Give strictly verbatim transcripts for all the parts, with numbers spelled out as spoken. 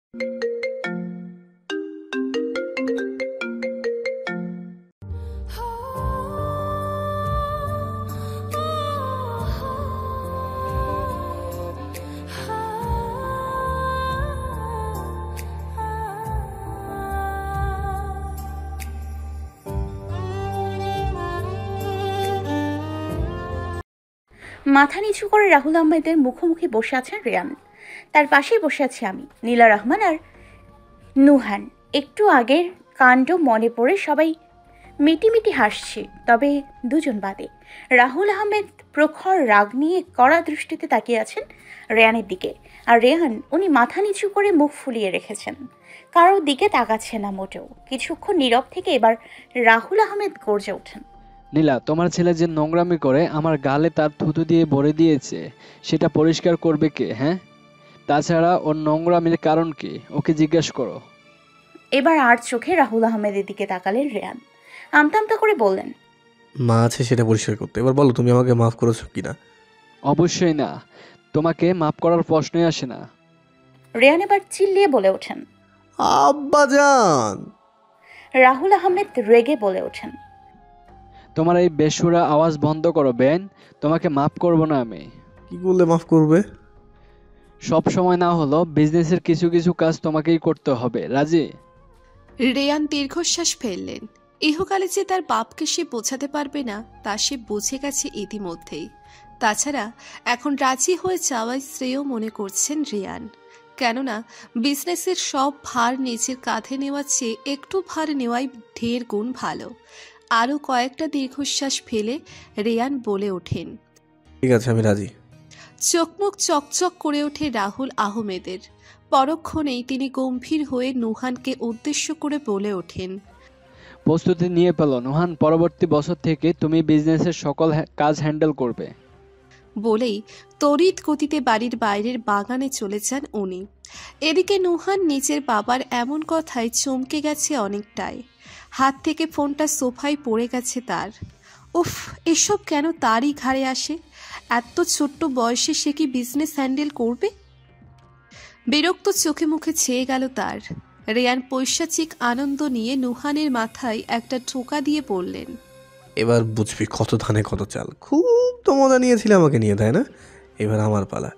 মাথা নিচু করে রাহুল আহমেদের মুখোমুখি বসে আছেন রেয়ান, তার পাশেই বসে আছি আমি, নীলা রহমান আর নুহান। একটু আগের কাণ্ড মনে পড়ে সবাই মিটিমিটি হাসছে, তবে দুজন বাদে। রাহুল আহমেদ প্রখর রাগ নিয়ে কড়া দৃষ্টিতে তাকিয়ে আছেন রেয়ানের দিকে, আর রেহান উনি মাথা নিচু করে মুখ ফুলিয়ে রেখেছেন, কারোর দিকে তাকাচ্ছে না মোটেও। কিছুক্ষণ নীরব থেকে এবার রাহুল আহমেদ গর্জে ওঠেন, নীলা, তোমার ছেলে যে নোংরামি করে আমার গালে তার থুতু দিয়ে ভরে দিয়েছে, সেটা পরিষ্কার করবে কে? হ্যাঁ, তাছাড়া ওর নোংরামির কারণ কি, ওকে জিজ্ঞেস করো। এবার আর চোখে রাহুল আহমেদের দিকে তাকালেন রেয়ান, আমতা আমতা করে বললেন, মা আছে সেটা পরিষ্কার করতে। এবার বলো তুমি আমাকে মাফ করেছো কিনা? অবশ্যই না, তোমাকে মাফ করার প্রশ্নই আসে না। রেয়ান এবার চিল্লিয়ে বলে ওঠেন, আব্বাজান। রাহুল আহমেদ রেগে বলে ওঠেন, তোমার এই বেসুরা আওয়াজ বন্ধ করো বেন, তোমাকে মাফ করব না আমি। কি বললে মাফ করবে? সব সময় না হলো বিজনেসের কিছু কিছু কাজ তোমাকেই করতে হবে, রাজি? রেয়ান দীর্ঘশ্বাস ফেললেন। ইহকালে যে তার বাপকে সে বোঝাতে পারবে না তা সে বুঝে গেছে ইতিমধ্যেই। তাছাড়া এখন রাজি হয়ে যাওয়ায় শ্রেয় মনে করছেন রেয়ান, কেননা বিজনেসের সব ভার নিজের কাঁধে নেওয়ার চেয়ে একটু ভার নেওয়াই ঢের গুণ ভালো। আরও কয়েকটা দীর্ঘশ্বাস ফেলে রেয়ান বলে ওঠেন, ঠিক আছে আমি রাজি। চোখমুখ চকচক করে ওঠে রাহুল আহমেদের। পরক্ষণেই তিনি গম্ভীর হয়ে নুহানকে উদ্দেশ্য করে বলে ওঠেন, প্রস্তুতি নিয়ে ফেলো নুহান, পরবর্তী বছর থেকে তুমি বিজনেসের সকল কাজ হ্যান্ডেল করবে। বলেই তড়িৎ গতিতে বাড়ির বাইরের বাগানে চলে যান উনি। এদিকে নুহান নিজের বাবার এমন কথায় চমকে গেছে অনেকটাই। হাত থেকে ফোনটা সোফায় পড়ে গেছে তার। উফ, এসব কেন তারই ঘাড়ে আসে? এত ছোট্ট বয়সে সে কি বিজনেস হ্যান্ডেল করবে? বিরক্ত চোখে মুখে ছেয়ে গেল তার। রেয়ান পৈশাচিক আনন্দ নিয়ে নুহানের মাথায় একটা ঠোকা দিয়ে বললেন, এবার বুঝবি কত ধানে কত চাল। খুব তো মজা নিয়েছিলে আমাকে নিয়ে, তাই না? এবার আমার পালা।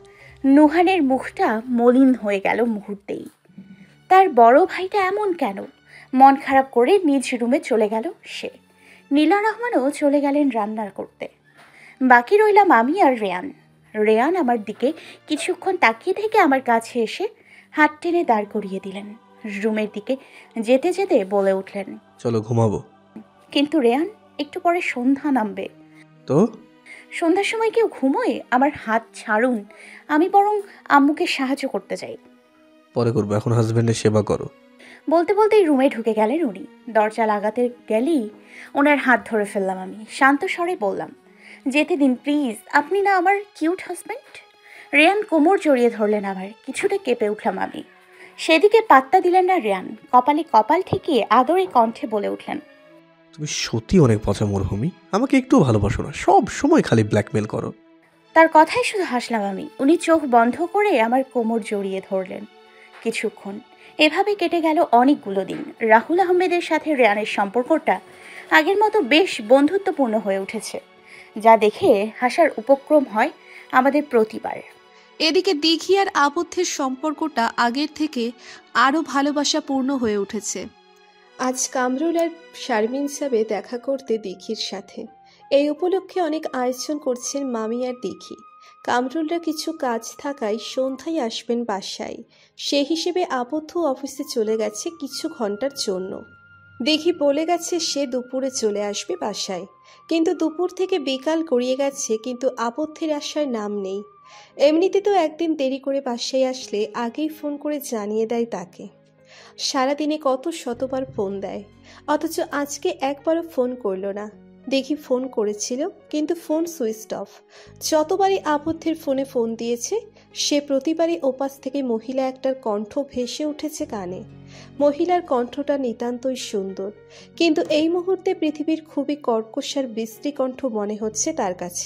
নুহানের মুখটা মলিন হয়ে গেল মুহূর্তেই। তার বড় ভাইটা এমন কেন? মন খারাপ করে নিজ রুমে চলে গেল সে। নীলা রহমানও চলে গেলেন রান্নার করতে। বাকি রইলাম আমি আর রেয়ান। রেয়ান আমার দিকে কিছুক্ষণ তাকিয়ে থেকে আমার কাছে এসে হাত টেনে দাঁড় করিয়ে দিলেন। রুমের দিকে যেতে যেতে বলে উঠলেন, চলো ঘুমাবো। কিন্তু রেয়ান, একটু পরে সন্ধ্যা নামবে। তো সন্ধ্যার সময় কেউ ঘুমোয়? আমার হাত ছাড়ুন, আমি বরং আম্মুকে সাহায্য করতে যাই। পরে করবো, এখন হাজবেন্ডের সেবা করো। বলতে বলতেই রুমে ঢুকে গেলেন উনি। দরজা লাগাতে গেলেই ওনার হাত ধরে ফেললাম আমি। শান্ত স্বরে বললাম, যেতে দিন প্লিজ, আপনি না আমার কিউট হাজব্যান্ড। রেয়ান কোমর জড়িয়ে ধরলেন আমার। কিছুটা কেঁপে উঠলাম আমি। সেদিকে পাত্তা দিলেন না রেয়ান। কপালে কপাল ঠেকিয়ে আদরে কণ্ঠে বলে উঠলেন, তুমি সত্যি অনেক পচা মরহুমি, আমাকে একটু ভালোবাসো না, সব সময় খালি ব্ল্যাকমেল করো। তার কথাই শুধু হাসলাম আমি। উনি চোখ বন্ধ করে আমার কোমর জড়িয়ে ধরলেন। কিছুক্ষণ এভাবে কেটে গেল অনেকগুলো দিন। রাহুল আহমেদের সাথে রেয়ানের সম্পর্কটা আগের মতো বেশ বন্ধুত্বপূর্ণ হয়ে উঠেছে, যা দেখে হাসার উপক্রম হয় আমাদের প্রতিবার। এদিকে দিঘি আর আবদ্ধের সম্পর্কটা আগের থেকে আরও ভালোবাসাপূর্ণ হয়ে উঠেছে। আজ কামরুল আর শারমিন সাবে দেখা করতে দিঘির সাথে। এই উপলক্ষে অনেক আয়োজন করছেন মামি আর দিঘি। কামরুলরা কিছু কাজ থাকায় সন্ধ্যায় আসবেন বাসায়। সে হিসেবে আবদ্ধ অফিসে চলে গেছে কিছু ঘন্টার জন্য। দিঘি বলে গেছে সে দুপুরে চলে আসবে বাসায়, কিন্তু দুপুর থেকে বিকাল গড়িয়ে গেছে, কিন্তু আবদ্ধের আসার নাম নেই। এমনিতে তো একদিন দেরি করে বাসায় আসলে আগেই ফোন করে জানিয়ে দেয় তাকে। সারাদিনে কত শতবার ফোন দেয়, অথচ আজকে একবারও ফোন করল না। দেখি ফোন করেছিল, কিন্তু ফোন সুইচ অফ। যতবারই আবদ্ধের ফোনে ফোন দিয়েছে, সে প্রতিবারই ওপাশ থেকে মহিলা একটার কণ্ঠ ভেসে উঠেছে কানে। মহিলার কণ্ঠটা নিতান্তই সুন্দর, কিন্তু এই মুহূর্তে পৃথিবীর খুবই কর্কশ আর বিশ্রী কণ্ঠ মনে হচ্ছে তার কাছে।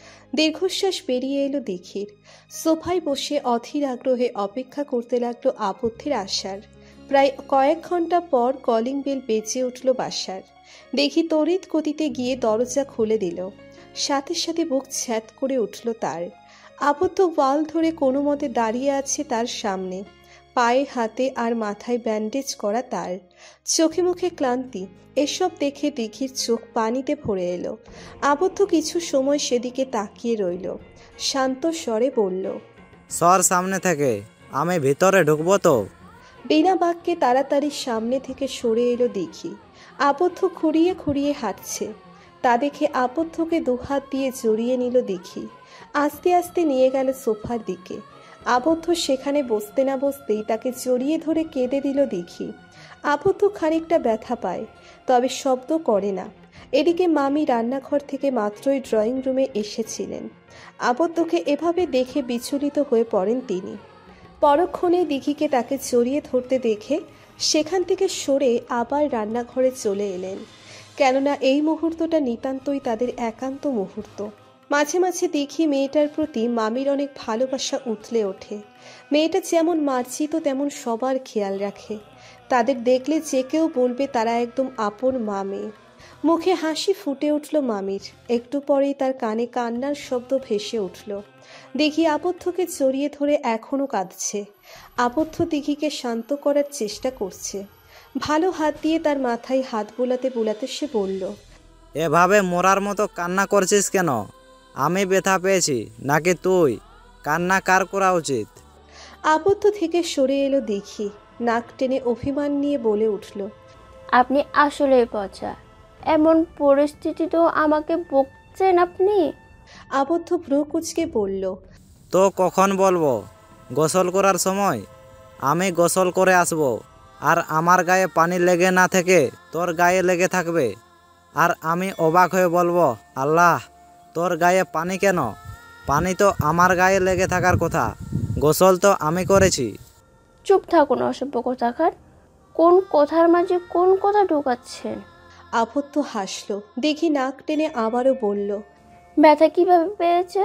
দীর্ঘশ্বাস বেরিয়ে এলো দিঘির। সোফায় বসে অধীর আগ্রহে অপেক্ষা করতে লাগলো আপত্তির আসার। প্রায় কয়েক ঘন্টা পর কলিং বেল বেজে উঠল বাসার। দেখি তড়িৎ গতিতে গিয়ে দরজা খুলে দিল। সাথে সাথে বুক ছ্যাঁত করে উঠল তার। আবদ্ধ ওয়াল ধরে কোনো মতে দাঁড়িয়ে আছে তার সামনে। পায়ে হাতে আর মাথায় ব্যান্ডেজ করা তার। চোখে মুখে ক্লান্তি। এসব দেখে দিঘির চোখ পানিতে ভরে এলো। আবদ্ধ কিছু সময় সেদিকে তাকিয়ে রইল। শান্ত স্বরে বলল, সর সামনে থেকে, আমি ভিতরে ঢুকবো তো। বিনা বাক্যে তাড়াতাড়ি সামনে থেকে সরে এলো দিঘি। আবদ্ধ খুঁড়িয়ে খুঁড়িয়ে হাঁটছে। তা দেখে আবদ্ধকে দুহাত দিয়ে জড়িয়ে নিল দিঘি। আস্তে আস্তে নিয়ে গেল সোফার দিকে। আবদ্ধ সেখানে বসতে না বসতেই তাকে জড়িয়ে ধরে কেঁদে দিল দিঘি। আবদ্ধ খানিকটা ব্যথা পায়, তবে শব্দ করে না। এদিকে মামি রান্নাঘর থেকে মাত্রই ড্রয়িং রুমে এসেছিলেন। আবদ্ধকে এভাবে দেখে বিচলিত হয়ে পড়েন তিনি। পরক্ষণে দিঘিকে তাকে জড়িয়ে ধরতে দেখে সেখান থেকে সরে আবার রান্নাঘরে চলে এলেন, কেননা এই মুহূর্তটা নিতান্তই তাদের একান্ত মুহূর্ত। মাঝে মাঝে দিঘি মেয়েটার প্রতি মামির অনেক ভালোবাসা উথলে ওঠে। মেয়েটা যেমন মার্জিত তেমন সবার খেয়াল রাখে। তাদের দেখলে যে কেউ বলবে তারা একদম আপন মা মেয়ে। মুখে হাসি ফুটে উঠল মামির। একটু পরেই তার কানে কান্নার শব্দ ভেসে উঠল। দিঘি আবদ্ধকে জড়িয়ে ধরে এখনো কাঁদছে। আবদ্ধ দিঘিকে শান্ত করার চেষ্টা করছে। ভালো হাত দিয়ে তার মাথায় হাত বোলাতে বোলাতে সে বলল, এভাবে মরার মতো কান্না করছিস কেন? আমি ব্যথা পেয়েছি নাকি তুই? কান্না কার করা উচিত? আবদ্ধ থেকে সরে এলো দিঘি। নাক টেনে অভিমান নিয়ে বলে উঠল, আপনি আসলেই পচা, এমন পরিস্থিতিতেও আমাকে বকছেন আপনি। আবদ্ধ ভ্রু কুঁচকে বলল, তো কখন বলবো? গোসল করার সময়? আমি গোসল করে আসব, আর আমার গায়ে পানি লেগে না থেকে তোর গায়ে লেগে থাকবে। আর আমি অবাক হয়ে বলবো, আল্লাহ, তোর গায়ে পানি কেন? পানি তো আমার গায়ে লেগে থাকার কথা। গোসল তো আমি করেছি। চুপ থাকুন অসভ্য কথাকার। কোন কথার মাঝে কোন কথা ঢোকাচ্ছেন? আবদ্ধ হাসল। দেখি নাক টেনে আবারও বলল, ব্যথা কিভাবে পেয়েছেন?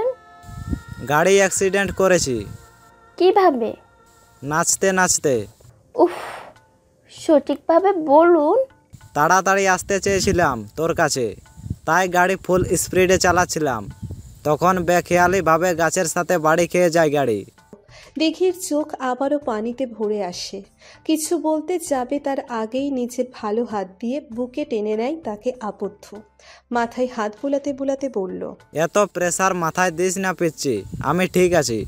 গাড়ি অ্যাক্সিডেন্ট করেছি। কিভাবে? নাচতে নাচতে। উফ, সঠিকভাবে বলুন। তাড়াতাড়ি আসতে চেয়েছিলাম তোর কাছে, তাই গাড়ি ফুল স্পিডে চালাচ্ছিলাম। তখন বেখেয়ালিভাবে গাছের সাথে বাড়ি খেয়ে যায় গাড়ি। দিঘির চোখ আবারও পানিতে ভরে আসে। কিছু বলতে যাবে তার আগেই নিজের ভালো হাত দিয়ে বুকে টেনে নেয় তাকে আবদ্ধ। মাথায় হাত বুলাতে বুলাতে বলল, এত প্রেসার মাথায় দিস না পিচ্ছি, আমি ঠিক আছি।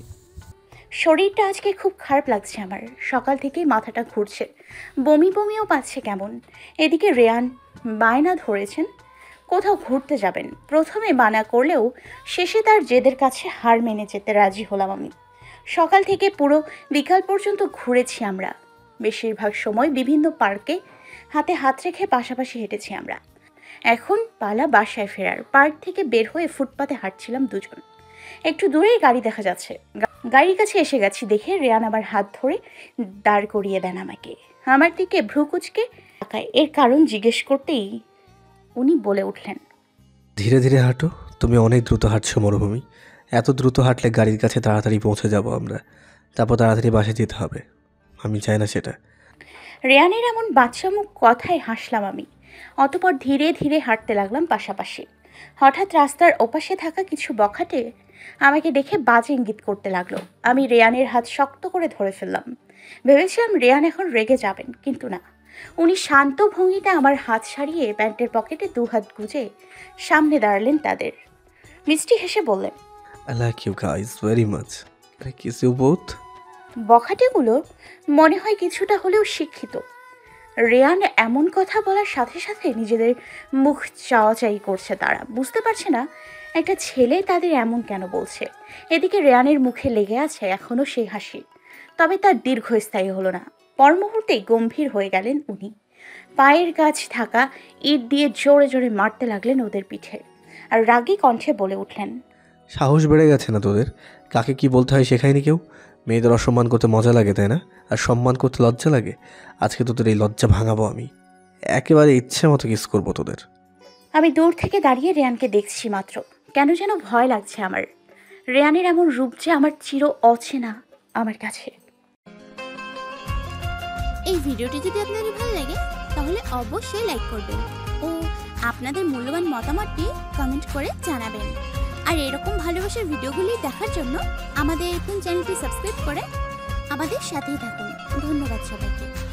শরীরটা আজকে খুব খারাপ লাগছে আমার। সকাল থেকেই মাথাটা ঘুরছে, বমি বমিও পাচ্ছে কেমন। এদিকে রেয়ান বায়না ধরেছেন কোথাও ঘুরতে যাবেন। প্রথমে বানা করলেও শেষে তার জেদের কাছে হার মেনে যেতে রাজি হলাম আমি। সকাল থেকে পুরো বিকাল পর্যন্ত ঘুরেছি আমরা। বেশিরভাগ সময় বিভিন্ন পার্কে হাতে হাত রেখে পাশাপাশি হেঁটেছি আমরা। এখন পালা বাসায় ফেরার। পার্ক থেকে বের হয়ে ফুটপাতে হাঁটছিলাম দুজন। একটু দূরেই গাড়ি দেখা যাচ্ছে। গাড়ির কাছে এসে গেছি দেখে রেয়ান আমার হাত ধরে দাঁড় করিয়ে দেন আমাকে। আমার দিকে ভ্রু কুঁচকে তাকায়। এর কারণ জিজ্ঞেস করতেই উনি বলে উঠলেন, ধীরে ধীরে হাঁটো, তুমি অনেক দ্রুত হাঁটছো মরুভূমি। এত দ্রুত হাঁটলে গাড়ির কাছে তাড়াতাড়ি পৌঁছে যাব আমরা, তারপর তাড়াতাড়ি বাসে যেতে হবে। আমি চাই না সেটা। রেয়ানের এমন বাচ্চামুখ কথায় হাসলাম আমি। অতপর ধীরে ধীরে হাঁটতে লাগলাম পাশাপাশি। হঠাৎ রাস্তার ওপাশে থাকা কিছু বখাটে আমাকে দেখে বাজে ইঙ্গিত করতে লাগলো। আমি রেয়ানের হাত শক্ত করে ধরে ফেললাম। ভেবেছিলাম রেয়ান এখন রেগে যাবেন, কিন্তু না। উনি শান্ত ভঙ্গিতে আমার হাত সারিয়ে প্যান্টের পকেটে দু হাত গুজে সামনে দাঁড়ালেন তাদের। মিষ্টি হেসে বললেন, I like you guys very much. Can I kiss you both? বখাটেগুলো মনে হয় কিছুটা হলেও শিক্ষিত। রেয়ান এমন কথা বলার সাথে সাথে নিজেদের মুখ চাওয়াচাই করছে। তারা বুঝতে পারছে না একটা ছেলে তাদের এমন কেন বলছে। এদিকে রেয়ানের মুখে লেগে আছে এখনও সেই হাসি, তবে তার দীর্ঘস্থায়ী হলো না। পর মুহূর্তেই গম্ভীর হয়ে গেলেন উনি। পায়ের কাছ থাকা ইট দিয়ে জোরে জোরে মারতে লাগলেন ওদের পিঠে, আর রাগী কণ্ঠে বলে উঠলেন, সাহস বেড়ে গেছে না তোদের? কাকে কি বলতে হয় শেখায়নি কেউ? মেয়েদের অসম্মান করতে মজা লাগে, তাই না? আর সম্মান করতে লজ্জা লাগে। আজকে তোদের এই লজ্জা ভাঙাবো আমি। একেবারে ইচ্ছে মতো কিস করবো তোদের। আমি দূর থেকে দাঁড়িয়ে রেয়ানকে দেখছি মাত্র। কেন যেন ভয় লাগছে আমার। রেয়ানের এমন রূপ যে আমার চির অচেনা আমার কাছে। এই ভিডিওটি যদি আপনাদের ভালো লাগে তাহলে অবশ্যই লাইক করবেন ও আপনাদের মূল্যবান মতামতটি কমেন্ট করে জানাবেন। আর এরকম ভালোবাসার ভিডিওগুলি দেখার জন্য আমাদের এখন চ্যানেলটি সাবস্ক্রাইব করে আমাদের সাথেই থাকুন। ধন্যবাদ সবাইকে।